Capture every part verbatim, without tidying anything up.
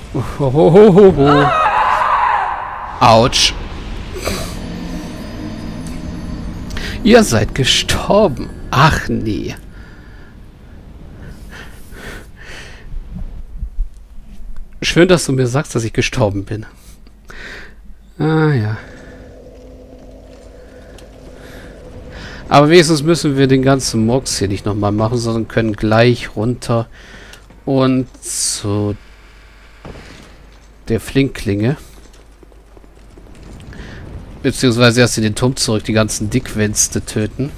Hohohoho. Autsch. Ihr seid gestorben. Ach nee. Schön, dass du mir sagst, dass ich gestorben bin. Ah ja. Aber wenigstens müssen wir den ganzen Murks hier nicht nochmal machen, sondern können gleich runter und zu der Flinkklinge. Beziehungsweise erst in den Turm zurück, die ganzen Dickwänste töten.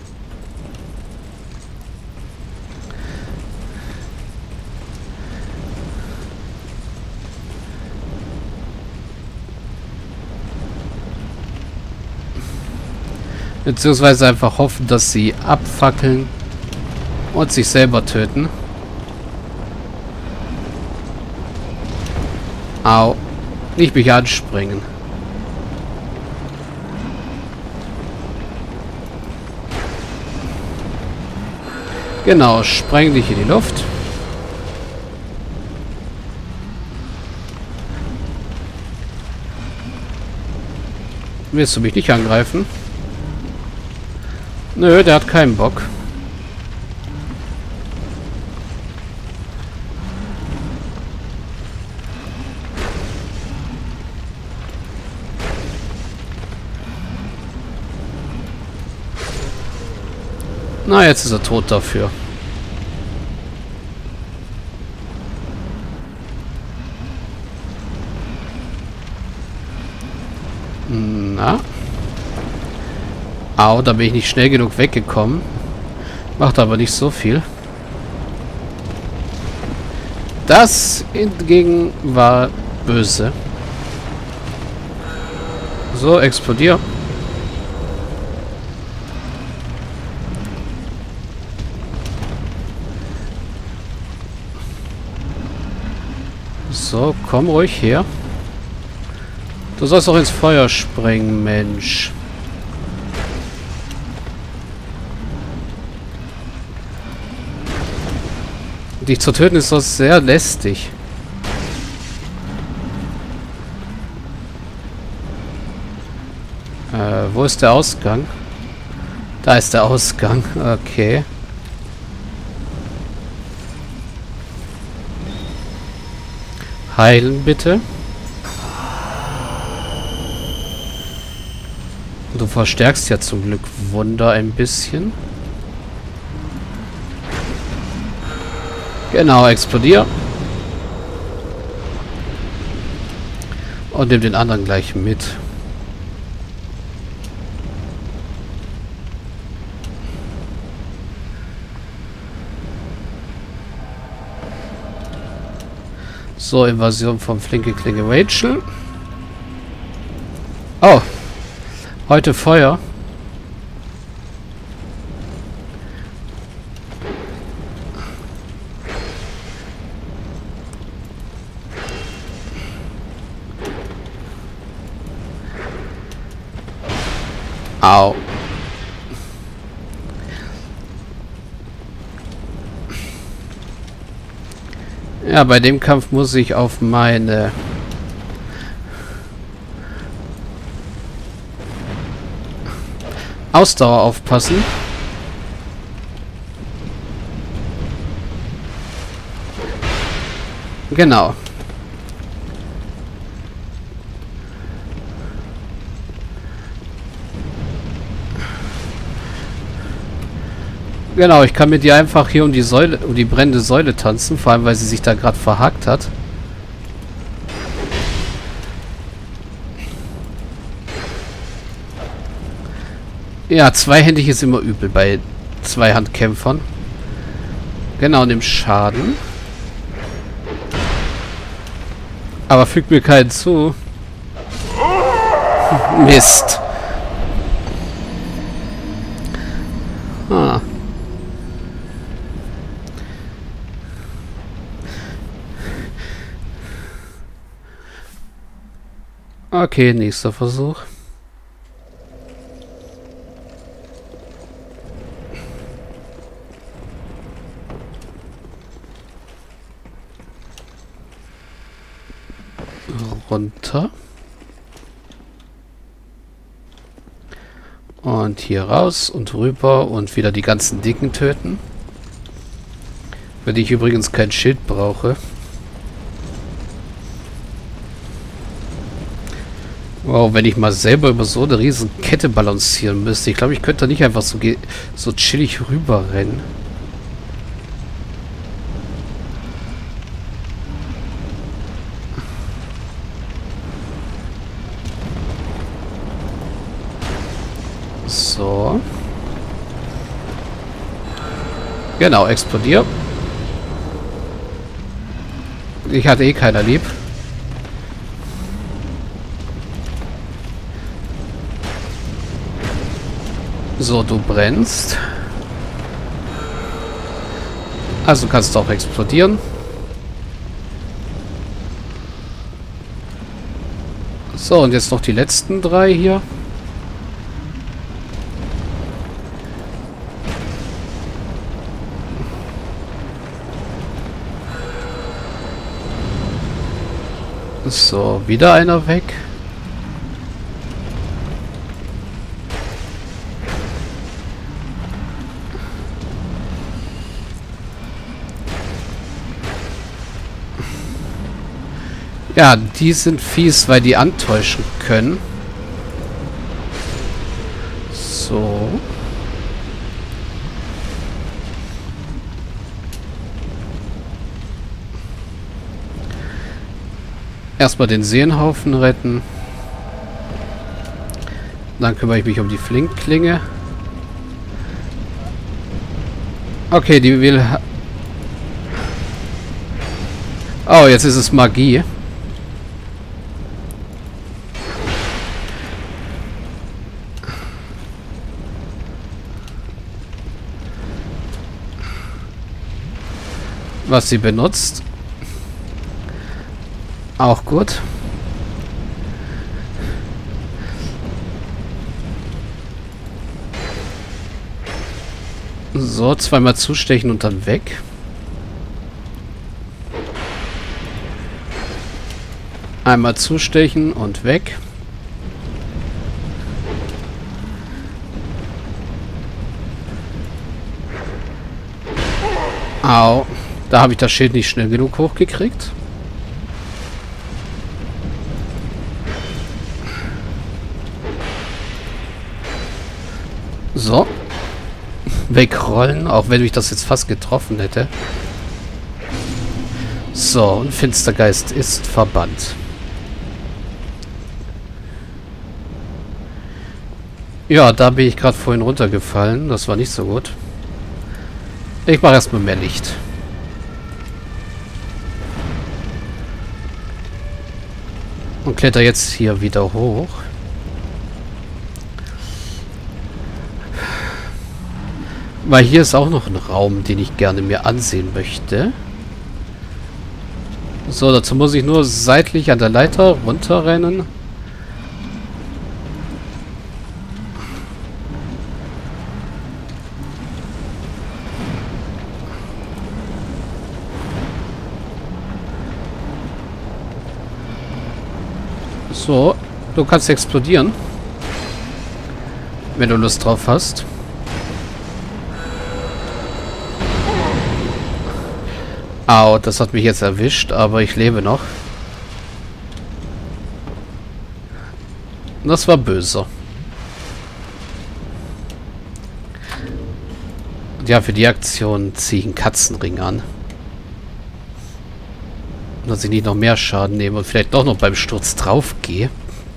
Beziehungsweise einfach hoffen, dass sie abfackeln und sich selber töten. Au. Nicht mich anspringen. Genau, spreng dich in die Luft. Willst du mich nicht angreifen? Nö, der hat keinen Bock. Na, jetzt ist er tot dafür. Na? Au, da bin ich nicht schnell genug weggekommen. Macht aber nicht so viel. Das hingegen war böse. So, explodier. So, komm ruhig her. Du sollst auch ins Feuer springen, Mensch. Dich zu töten ist doch sehr lästig. Äh, wo ist der Ausgang? Da ist der Ausgang. Okay. Heilen bitte. Du verstärkst ja zum Glück Wunder ein bisschen. Genau, explodier. Und nimm den anderen gleich mit. So, Invasion vom Flinke Klinge Rachel. Oh. Heute Feuer. Au. Ja, bei dem Kampf muss ich auf meine Ausdauer aufpassen. Genau. Genau, ich kann mit ihr einfach hier um die Säule, um die brennende Säule tanzen, vor allem weil sie sich da gerade verhakt hat. Ja, zweihändig ist immer übel bei Zweihandkämpfern. Genau, nimmt Schaden. Aber fügt mir keinen zu. Mist. Ah. Okay, nächster Versuch. runter. Und hier raus und rüber und wieder die ganzen Dicken töten. Für die ich übrigens kein Schild brauche. Wow, wenn ich mal selber über so eine riesen Kette balancieren müsste. Ich glaube, ich könnte da nicht einfach so, so chillig rüber rennen. So. Genau, explodier. Ich hatte eh keiner lieb. So, du brennst. Also kannst du auch explodieren. So, und jetzt noch die letzten drei hier. So, wieder einer weg. Ja, die sind fies, weil die antäuschen können. So. Erstmal den Seenhaufen retten. Dann kümmere ich mich um die Flinkklinge. Okay, die will... Oh, jetzt ist es Magie. Was sie benutzt. Auch gut. So, zweimal zustechen und dann weg. Einmal zustechen und weg. Au. Da habe ich das Schild nicht schnell genug hochgekriegt. So. Wegrollen, auch wenn mich das jetzt fast getroffen hätte. So, und Finstergeist ist verbannt. Ja, da bin ich gerade vorhin runtergefallen. Das war nicht so gut. Ich mache erstmal mehr Licht. Und kletter jetzt hier wieder hoch. Weil hier ist auch noch ein Raum, den ich gerne mir ansehen möchte. So, dazu muss ich nur seitlich an der Leiter runterrennen. So, du kannst explodieren. Wenn du Lust drauf hast. Au, das hat mich jetzt erwischt, aber ich lebe noch. Das war böse. Und ja, für die Aktion ziehe ich einen Katzenring an. Dass ich nicht noch mehr Schaden nehme und vielleicht doch noch beim Sturz drauf gehe.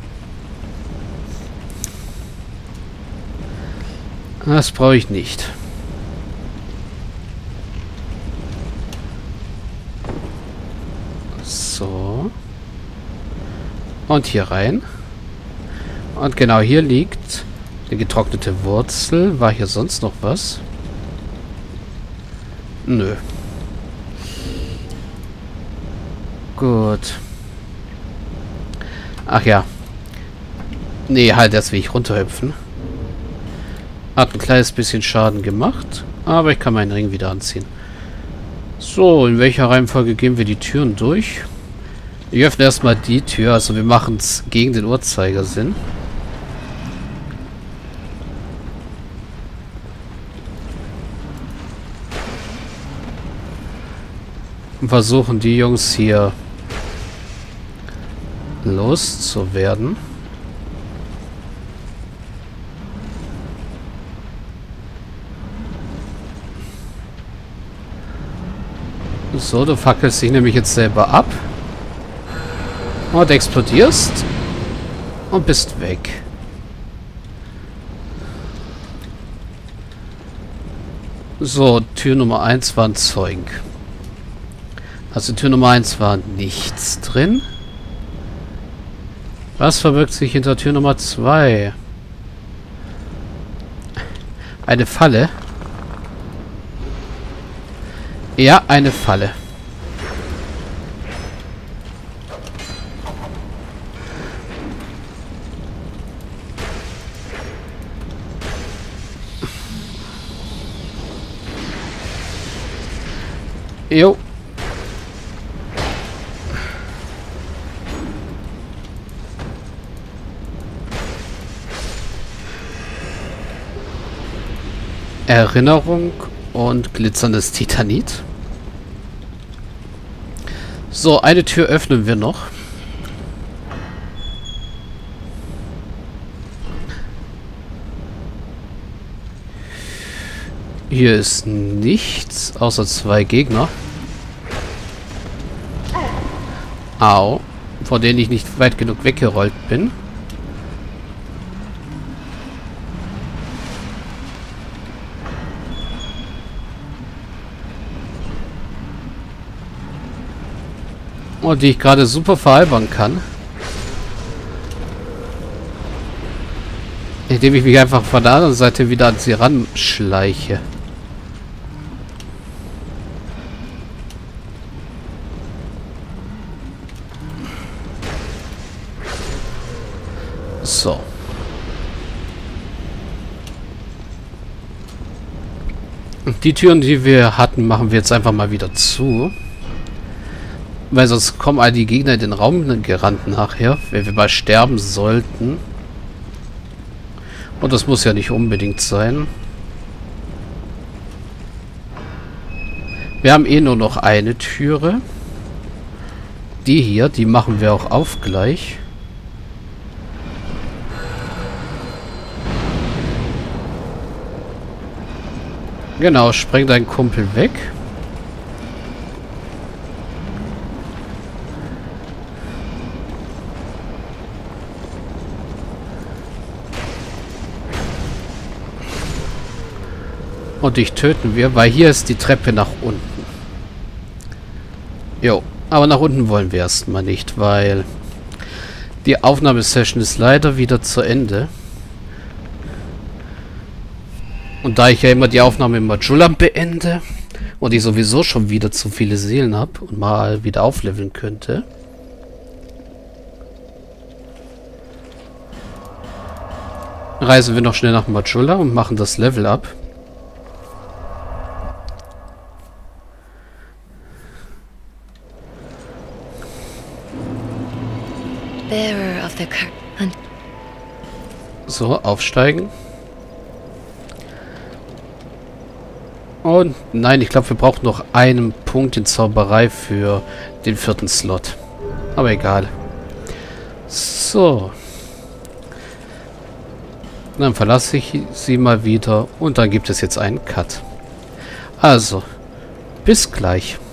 Das brauche ich nicht. So. Und hier rein. Und genau hier liegt die getrocknete Wurzel. War hier sonst noch was? Nö. Gut. Ach ja. Nee, halt, erst will ich runterhüpfen. Hat ein kleines bisschen Schaden gemacht. Aber ich kann meinen Ring wieder anziehen. So, in welcher Reihenfolge gehen wir die Türen durch? Ich öffne erstmal die Tür. Also wir machen es gegen den Uhrzeigersinn. Und versuchen die Jungs hier loszuwerden. So, du fackelst dich nämlich jetzt selber ab. Und explodierst. Und bist weg. So, Tür Nummer eins war ein Zeug. Also Tür Nummer eins war nichts drin. Was verbirgt sich hinter Tür Nummer zwei? Eine Falle. Ja, eine Falle. Jo. Erinnerung und glitzerndes Titanit. So, eine Tür öffnen wir noch. Hier ist nichts, außer zwei Gegner. Au. Vor denen ich nicht weit genug weggerollt bin. Und die ich gerade super veralbern kann. Indem ich mich einfach von der anderen Seite wieder an sie ranschleiche. So. Und die Türen, die wir hatten, machen wir jetzt einfach mal wieder zu. Weil sonst kommen all die Gegner in den Raum gerannt nachher, wenn wir mal sterben sollten. Und das muss ja nicht unbedingt sein. Wir haben eh nur noch eine Türe. Die hier, die machen wir auch auf gleich. Genau, spreng deinen Kumpel weg. Und dich töten wir, weil hier ist die Treppe nach unten. Jo, aber nach unten wollen wir erstmal nicht, weil die Aufnahmesession ist leider wieder zu Ende. Und da ich ja immer die Aufnahme im Majulam beende und ich sowieso schon wieder zu viele Seelen habe und mal wieder aufleveln könnte, reisen wir noch schnell nach Majula und machen das Level ab. Bearer of the curse. So, aufsteigen. Und nein, ich glaube, wir brauchen noch einen Punkt in Zauberei für den vierten Slot. Aber egal. So. Dann verlasse ich sie mal wieder und dann gibt es jetzt einen Cut. Also, bis gleich.